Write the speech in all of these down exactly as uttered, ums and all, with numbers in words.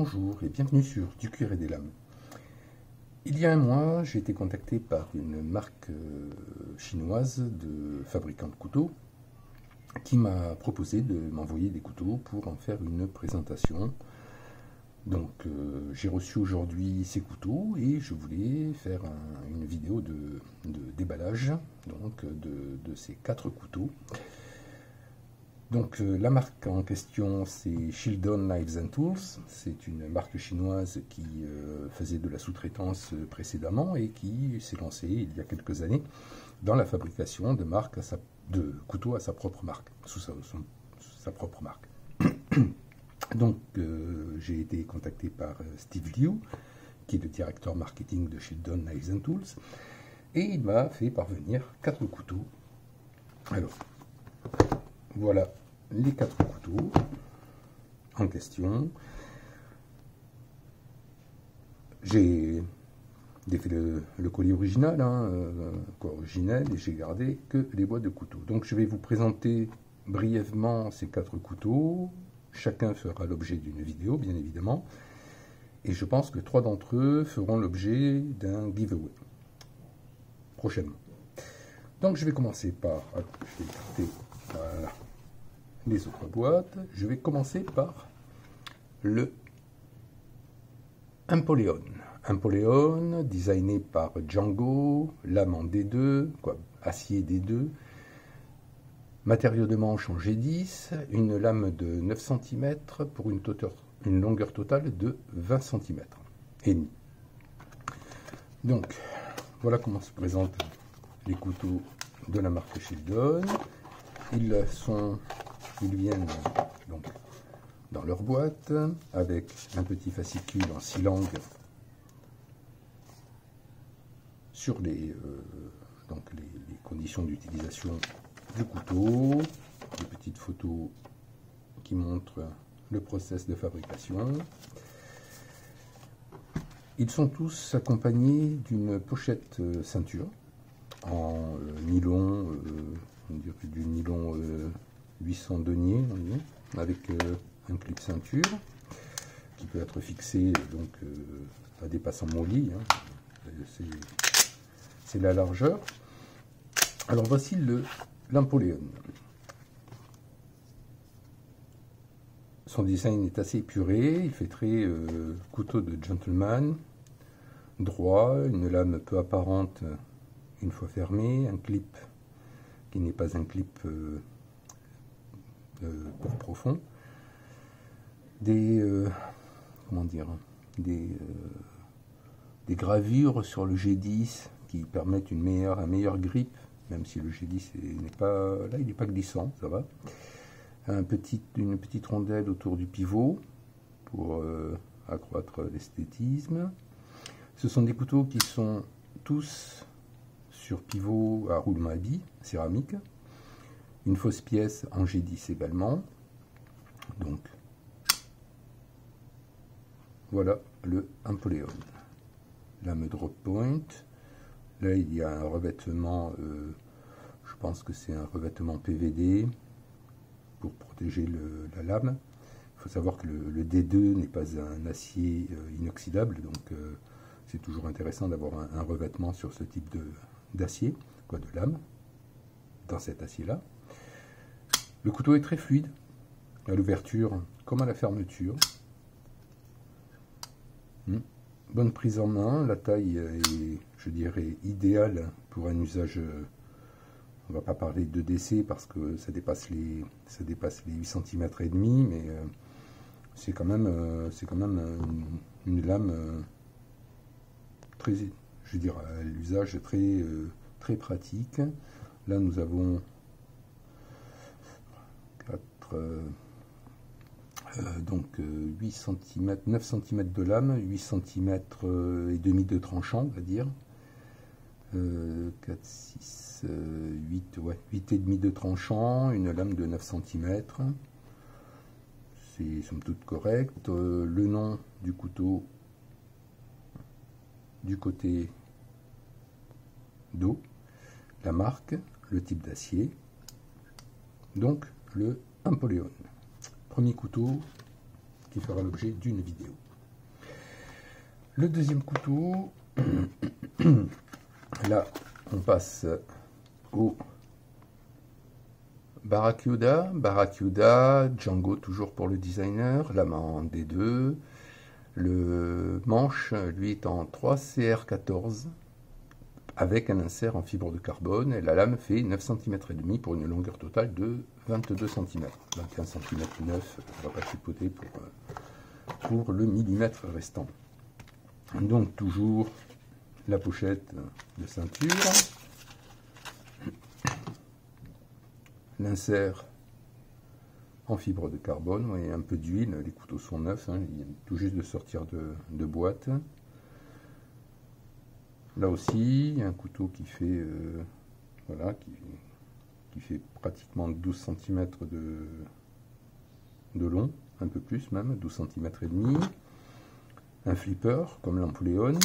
Bonjour et bienvenue sur Du cuir et des lames. Il y a un mois, j'ai été contacté par une marque euh, chinoise de fabricants de couteaux qui m'a proposé de m'envoyer des couteaux pour en faire une présentation. Donc euh, j'ai reçu aujourd'hui ces couteaux et je voulais faire un, une vidéo de, de déballage donc, de, de ces quatre couteaux. Donc euh, la marque en question c'est Shildon Knives and Tools, c'est une marque chinoise qui euh, faisait de la sous-traitance précédemment et qui s'est lancée il y a quelques années dans la fabrication de, marques à sa, de couteaux à sa propre marque, sous sa, son, sous sa propre marque. Donc euh, j'ai été contacté par Steve Liu, qui est le directeur marketing de Shildon Knives and Tools, et il m'a fait parvenir quatre couteaux. Alors, voilà les quatre couteaux en question. J'ai défait le, le colis original, hein, euh, originel, et j'ai gardé que les boîtes de couteaux. Donc je vais vous présenter brièvement ces quatre couteaux. Chacun fera l'objet d'une vidéo, bien évidemment. Et je pense que trois d'entre eux feront l'objet d'un giveaway prochainement. Donc je vais commencer par... Je vais écarter, voilà, les autres boîtes. Je vais commencer par le Empoleon. Empoleon, designé par Django, lame en D deux, quoi, acier D deux, matériau de manche en G dix, une lame de neuf centimètres pour une, toteur, une longueur totale de vingt centimètres et demi. Donc, voilà comment se présentent les couteaux de la marque Shildon. Ils sont, ils viennent donc dans leur boîte avec un petit fascicule en six langues sur les, euh, donc les, les conditions d'utilisation du couteau, des petites photos qui montrent le process de fabrication. Ils sont tous accompagnés d'une pochette euh, ceinture en euh, nylon, euh, on dirait du nylon euh, huit cents deniers, avec euh, un clip ceinture qui peut être fixé donc euh, à des passants mollis. Hein. C'est la largeur. Alors voici le l'Empoleon. Son design est assez épuré, il fait très euh, couteau de gentleman, droit, une lame peu apparente une fois fermée, un clip qui n'est pas un clip euh, euh, pour profond, des euh, comment dire, des, euh, des gravures sur le G dix qui permettent une meilleure, un meilleur grip, même si le G dix n'est pas là, il n'est pas glissant, ça va. Un petit, une petite rondelle autour du pivot pour euh, accroître l'esthétisme. Ce sont des couteaux qui sont tous sur pivot à roulement à billes, céramique. Une fausse pièce en G dix également. Donc, voilà le Empoleon. Lame drop point. Là, il y a un revêtement, euh, je pense que c'est un revêtement P V D pour protéger le, la lame. Il faut savoir que le, le D deux n'est pas un acier euh, inoxydable, donc euh, c'est toujours intéressant d'avoir un, un revêtement sur ce type de d'acier, quoi, de lame, dans cet acier-là. Le couteau est très fluide, à l'ouverture comme à la fermeture. Hmm. Bonne prise en main, la taille est, je dirais, idéale pour un usage. On ne va pas parler de décès parce que ça dépasse les, ça dépasse les huit centimètres et demi, mais euh, c'est quand même, euh, c'est quand même une, une lame euh, très, je dirais, à l'usage très, euh, très pratique. Là, nous avons quatre, euh, euh, donc euh, huit centimètres, neuf centimètres de lame, huit centimètres et demi de tranchant, on va dire. Euh, quatre, six, euh, huit, ouais, huit et demi de tranchant, une lame de neuf centimètres. C'est somme toute correct. Euh, le nom du couteau du côté dos, la marque, le type d'acier, donc le Empoleon. Premier couteau qui fera l'objet d'une vidéo. Le deuxième couteau, là on passe au Barracuda, Barracuda, Django toujours pour le designer, lame en D deux, le manche lui est en trois C R quatorze avec un insert en fibre de carbone et la lame fait neuf centimètres et demi pour une longueur totale de vingt-deux centimètres, vingt et un centimètres neuf, on ne va pas chipoter pour, pour le millimètre restant. Donc toujours la pochette de ceinture, l'insert en fibre de carbone et un peu d'huile, les couteaux sont neufs, hein, il vient tout juste de sortir de, de boîte. Là aussi, un couteau qui fait, euh, voilà, qui, qui fait pratiquement douze centimètres de, de long, un peu plus même, douze centimètres et demi. Un flipper comme l'Ampoléon.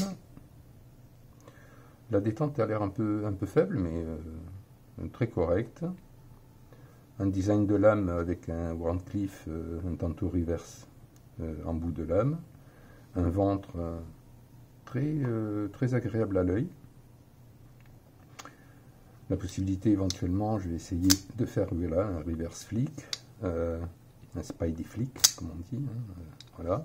La détente a l'air un peu, un peu faible, mais euh, très correcte. Un design de lame avec un Wharncliffe, euh, un tantôt reverse euh, en bout de lame. Un ventre euh, très, euh, très agréable à l'œil. La possibilité éventuellement, je vais essayer de faire voilà, un reverse flick, euh, un spidey flick, comme on dit. Hein, euh, voilà.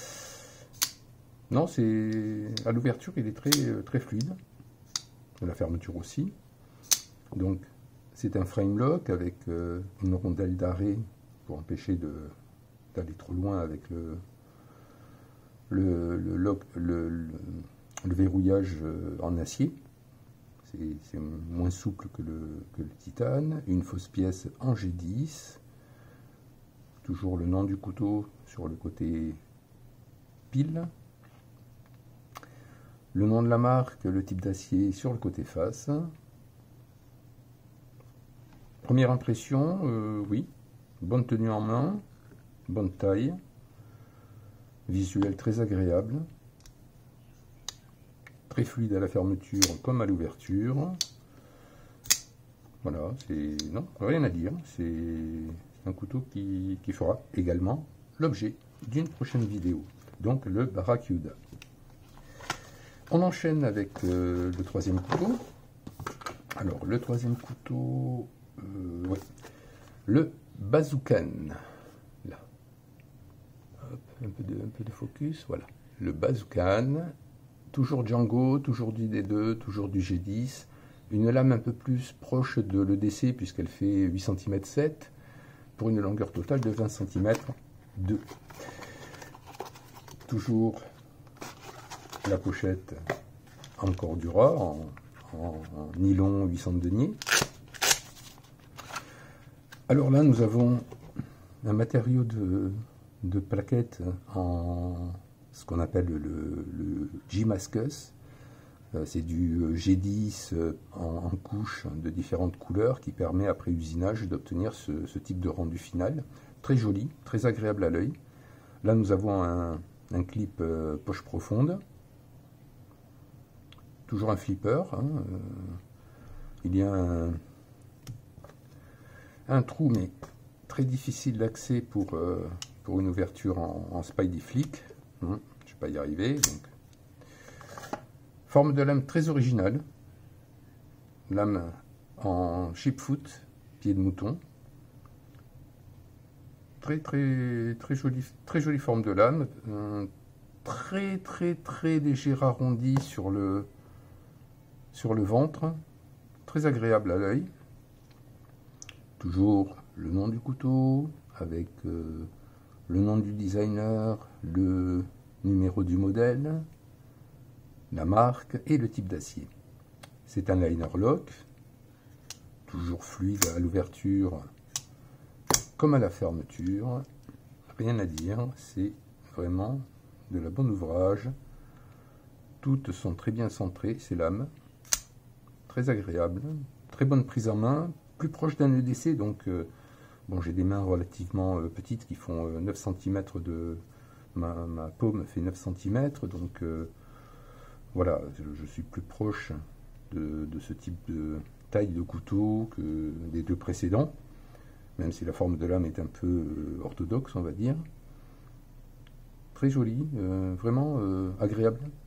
Non, c'est à l'ouverture, il est très, très fluide. La fermeture aussi. Donc, c'est un frame lock avec euh, une rondelle d'arrêt pour empêcher d'aller trop loin avec le, le, le, lock, le, le, le verrouillage en acier. C'est moins souple que le, que le titane. Une fausse pièce en G dix. Toujours le nom du couteau sur le côté pile. Le nom de la marque, le type d'acier sur le côté face. Première impression, euh, oui, bonne tenue en main, bonne taille, visuel très agréable, très fluide à la fermeture comme à l'ouverture. Voilà, c'est non, rien à dire, c'est un couteau qui, qui fera également l'objet d'une prochaine vidéo, donc le Barracuda. On enchaîne avec euh, le troisième couteau. Alors, le troisième couteau, euh, ouais. Le Bazookan. Là. Hop, un peu de, un peu de focus, voilà. Le Bazookan, toujours Django, toujours du D deux, toujours du G dix. Une lame un peu plus proche de l'E D C puisqu'elle fait huit centimètres sept pour une longueur totale de vingt centimètres deux. Toujours la pochette en Cordura, en, en, en nylon huit cents deniers. Alors là, nous avons un matériau de, de plaquettes en ce qu'on appelle le, le G-Mascus. C'est du G dix en, en couches de différentes couleurs qui permet après usinage d'obtenir ce, ce type de rendu final. Très joli, très agréable à l'œil. Là, nous avons un, un clip euh, poche profonde. Toujours un flipper. Hein, euh, il y a un, un trou, mais très difficile d'accès pour, euh, pour une ouverture en, en spidey flick. Hum, je ne vais pas y arriver. Donc. Forme de lame très originale. Lame en chipfoot, pied de mouton. Très très très jolie, très jolie forme de lame. Un très très très léger arrondi sur le sur le ventre, très agréable à l'œil. Toujours le nom du couteau, avec euh, le nom du designer, le numéro du modèle, la marque et le type d'acier. C'est un liner lock, toujours fluide à l'ouverture comme à la fermeture. Rien à dire, c'est vraiment de la bonne ouvrage. Toutes sont très bien centrées, ces lames. Très agréable, très bonne prise en main, plus proche d'un E D C, donc euh, bon, j'ai des mains relativement euh, petites qui font euh, neuf centimètres de... Ma, ma paume fait neuf centimètres, donc euh, voilà, je, je suis plus proche de, de ce type de taille de couteau que des deux précédents, même si la forme de lame est un peu euh, orthodoxe, on va dire. Très joli, euh, vraiment euh, agréable.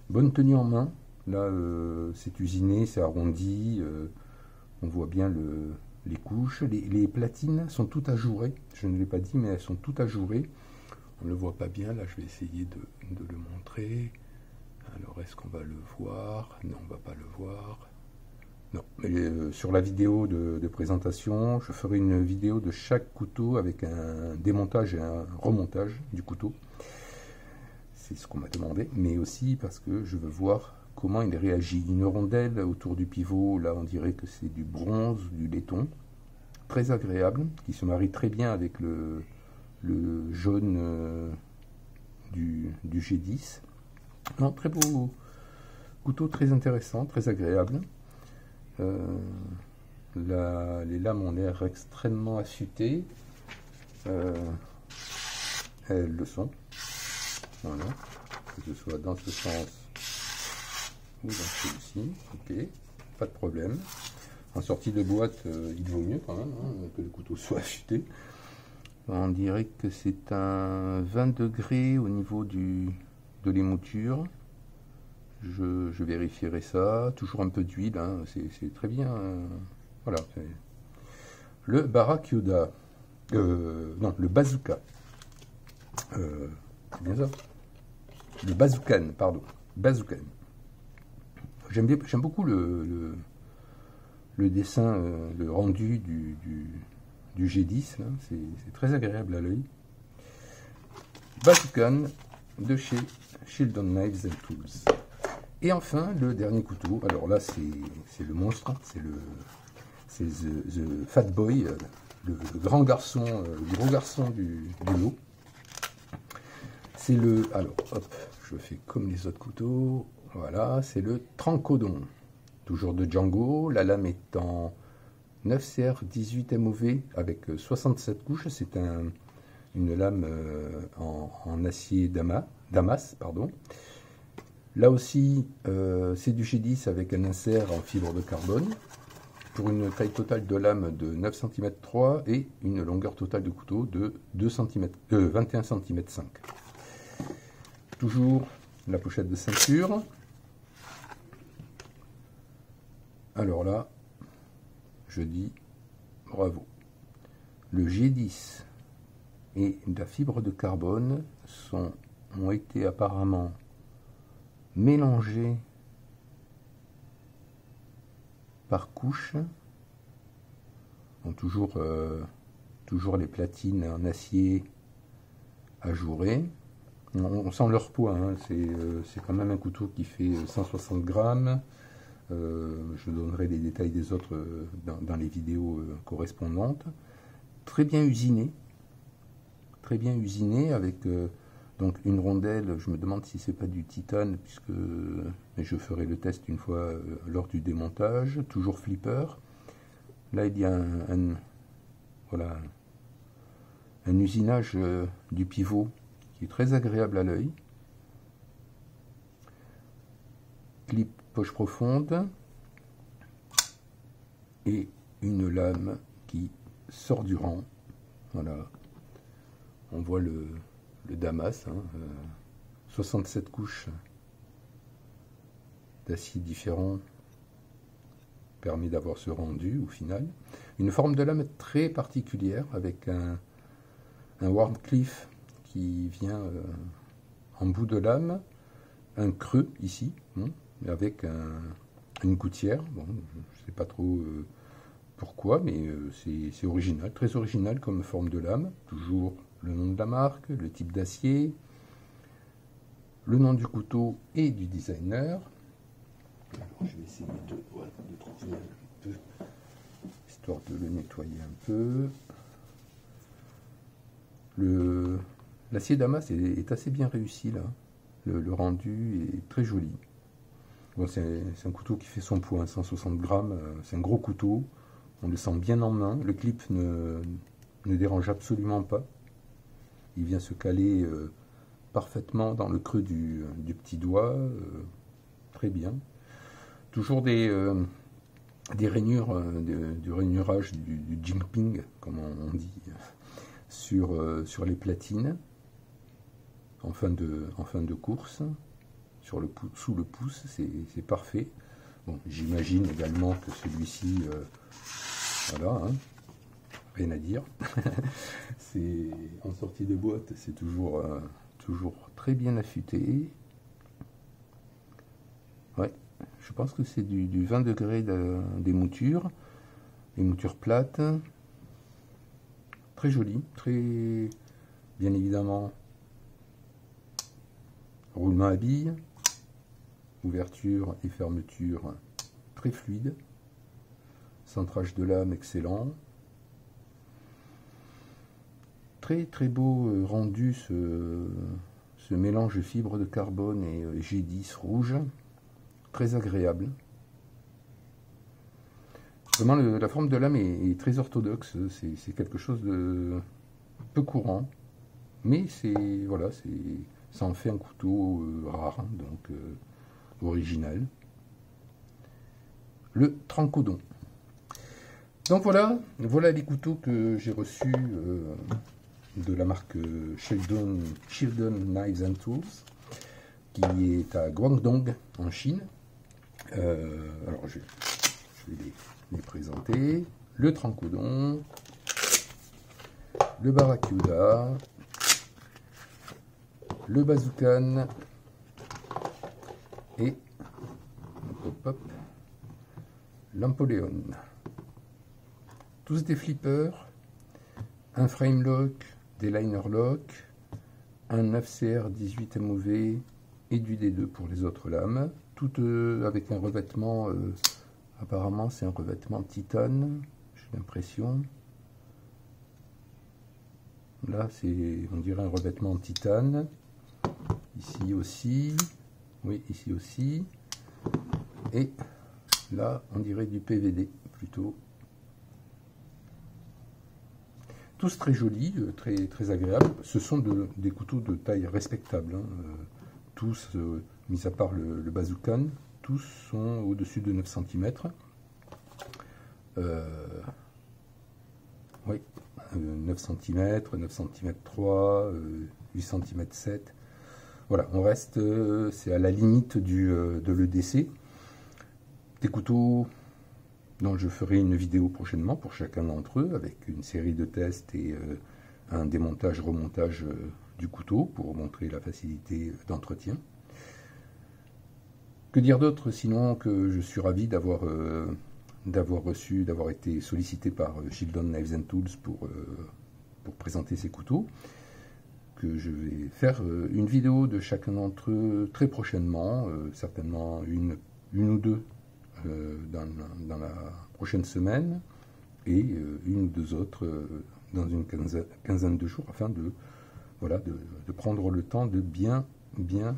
Bonne tenue en main. Là, euh, c'est usiné, c'est arrondi. Euh, on voit bien le, les couches. Les, les platines sont toutes ajourées. Je ne l'ai pas dit, mais elles sont toutes ajourées. On ne le voit pas bien. Là, je vais essayer de, de le montrer. Alors, est-ce qu'on va le voir? Non, on ne va pas le voir. Non, mais euh, sur la vidéo de, de présentation, je ferai une vidéo de chaque couteau avec un démontage et un remontage du couteau. C'est ce qu'on m'a demandé, mais aussi parce que je veux voir comment il réagit. Une rondelle autour du pivot, là on dirait que c'est du bronze, du laiton, très agréable, qui se marie très bien avec le, le jaune euh, du, du G dix. Non, très beau couteau, très intéressant, très agréable. Euh, la, les lames ont l'air extrêmement affûtées. Euh, elles le sont. Voilà, que ce soit dans ce sens ou dans celui-ci, ok, pas de problème. En sortie de boîte, euh, il vaut mieux quand même hein, que le couteau soit affûté. On dirait que c'est un vingt degrés au niveau du, de l'émouture. Je, je vérifierai ça. Toujours un peu d'huile, hein, c'est très bien. Euh, voilà. Le Barracuda, euh, non, le Bazooka. Euh, c'est bien ça. Le Bazookan, pardon. Bazookan. J'aime beaucoup le, le, le dessin, euh, le rendu du, du, du G dix. C'est très agréable à l'œil. Bazookan de chez Sheldon Knives and Tools. Et enfin, le dernier couteau. Alors là, c'est le monstre. C'est le c'est the, the Fat Boy, le, le grand garçon, le gros garçon du, du lot. C'est le, alors hop, je fais comme les autres couteaux, voilà, c'est le Trancodon, toujours de Django, la lame est en neuf C R dix-huit M O V avec soixante-sept couches, c'est un, une lame euh, en, en acier Damas, Damas, pardon. Là aussi, euh, c'est du G dix avec un insert en fibre de carbone, pour une taille totale de lame de neuf centimètres trois et une longueur totale de couteau de deux centimètres, euh, vingt et un centimètres cinq. Toujours la pochette de ceinture. Alors là, je dis bravo. Le G dix et la fibre de carbone sont, ont été apparemment mélangés par couche. Ont toujours, euh, toujours les platines en acier ajourées. On sent leur poids, hein. C'est euh, quand même un couteau qui fait cent soixante grammes. Euh, je donnerai les détails des autres euh, dans, dans les vidéos euh, correspondantes. Très bien usiné, très bien usiné avec euh, donc une rondelle. Je me demande si c'est pas du titane, puisque mais je ferai le test une fois euh, lors du démontage. Toujours flipper. Là, il y a un, un voilà un usinage euh, du pivot qui est très agréable à l'œil. Clip poche profonde et une lame qui sort du rang. Voilà, on voit le, le Damas, hein, euh, soixante-sept couches d'acier différents permet d'avoir ce rendu au final. Une forme de lame très particulière avec un, un Wharncliffe qui vient euh, en bout de lame, un creux ici, hein, avec un, une gouttière. Bon, je ne sais pas trop euh, pourquoi, mais euh, c'est original, très original comme forme de lame. Toujours le nom de la marque, le type d'acier, le nom du couteau et du designer. Alors, je vais essayer de, ouais, de trouver un peu, histoire de le nettoyer un peu. Le L'acier Damas est, est assez bien réussi là. Le, le rendu est très joli. Bon, c'est un couteau qui fait son poids, cent soixante grammes. C'est un gros couteau. On le sent bien en main. Le clip ne, ne dérange absolument pas. Il vient se caler euh, parfaitement dans le creux du, du petit doigt. Euh, très bien. Toujours des, euh, des rainures, euh, de, du rainurage du, du jimping, comme on, on dit, sur, euh, sur les platines. En fin, de, en fin de course, sur le pouce, sous le pouce, c'est parfait. Bon, j'imagine également que celui-ci, euh, voilà, hein, rien à dire. C'est en sortie de boîte, c'est toujours, euh, toujours très bien affûté. Ouais, je pense que c'est du, du vingt degrés de, des moutures, les moutures plates. Très joli, très bien évidemment. Roulement à billes, ouverture et fermeture très fluide, centrage de lame excellent, très très beau rendu ce, ce mélange fibre de carbone et G dix rouge, très agréable. Vraiment le, la forme de lame est, est très orthodoxe, c'est quelque chose de peu courant, mais c'est voilà, c'est ça en fait un couteau euh, rare, donc euh, original. Le Trancodon. Donc voilà, voilà les couteaux que j'ai reçus euh, de la marque Sheldon, Sheldon Knives and Tools, qui est à Guangdong en Chine. Euh, alors je, je vais les, les présenter. Le Trancodon, le Barracuda, le Bazookan et l'Ampolléon. Tous des flippers, un frame lock, des liner lock, un neuf C R dix-huit M O V et du D deux pour les autres lames, toutes euh, avec un revêtement, euh, apparemment c'est un revêtement titane, j'ai l'impression. Là c'est, on dirait un revêtement en titane. Ici aussi, oui, ici aussi, et là, on dirait du P V D plutôt. Tous très jolis, très, très agréables. Ce sont de, des couteaux de taille respectable. Hein. Tous, euh, mis à part le, le Bazookan, tous sont au-dessus de neuf centimètres. Euh, oui, euh, neuf centimètres, neuf centimètres trois, euh, huit centimètres sept. Voilà, on reste, euh, c'est à la limite du, euh, de l'E D C. Des couteaux dont je ferai une vidéo prochainement pour chacun d'entre eux, avec une série de tests et euh, un démontage-remontage euh, du couteau pour montrer la facilité d'entretien. Que dire d'autre sinon que je suis ravi d'avoir euh, d'avoir reçu, d'avoir été sollicité par Sheldon Knives and Tools pour, euh, pour présenter ces couteaux. Que je vais faire euh, une vidéo de chacun d'entre eux très prochainement, euh, certainement une, une ou deux euh, dans, dans la prochaine semaine, et euh, une ou deux autres euh, dans une quinzaine, quinzaine de jours, afin de, voilà, de, de prendre le temps de bien, bien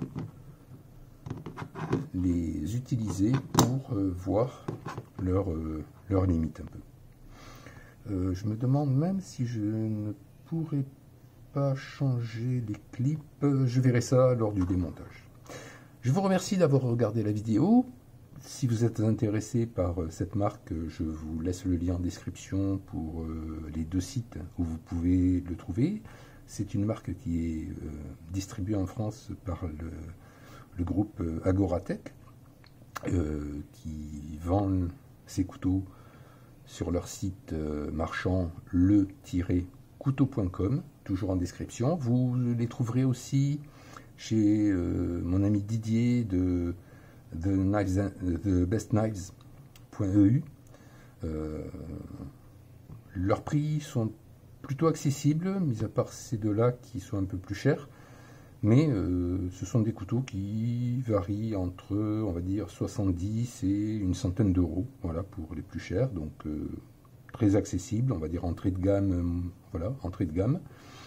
les utiliser pour euh, voir leurs euh, leur limites un peu. Euh, je me demande même si je ne pourrais pas changer les clips, je verrai ça lors du démontage. Je vous remercie d'avoir regardé la vidéo. Si vous êtes intéressé par cette marque, je vous laisse le lien en description pour les deux sites où vous pouvez le trouver. C'est une marque qui est distribuée en France par le, le groupe Agoratech, euh, qui vend ses couteaux sur leur site marchand le tiret couteau point com, toujours en description. Vous les trouverez aussi chez euh, mon ami Didier de The, Knives, The Best Knives point E U. Euh, leurs prix sont plutôt accessibles, mis à part ces deux-là qui sont un peu plus chers. Mais euh, ce sont des couteaux qui varient entre, on va dire, soixante-dix et une centaine d'euros, voilà, pour les plus chers. Donc euh, très accessible, on va dire entrée de gamme, voilà, entrée de gamme.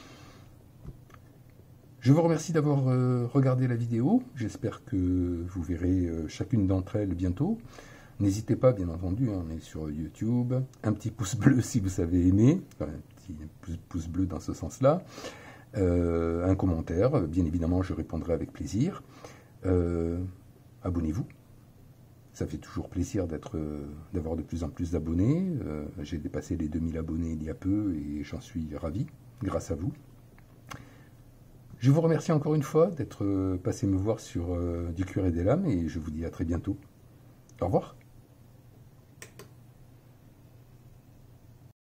Je vous remercie d'avoir euh, regardé la vidéo. J'espère que vous verrez euh, chacune d'entre elles bientôt. N'hésitez pas, bien entendu, hein, on est sur YouTube. Un petit pouce bleu si vous avez aimé, enfin, un petit pouce, pouce bleu dans ce sens-là. Euh, un commentaire, bien évidemment, je répondrai avec plaisir. Euh, Abonnez-vous. Ça fait toujours plaisir d'être, d'avoir de plus en plus d'abonnés. Euh, j'ai dépassé les deux mille abonnés il y a peu et j'en suis ravi, grâce à vous. Je vous remercie encore une fois d'être passé me voir sur euh, Du cuir et des lames et je vous dis à très bientôt. Au revoir.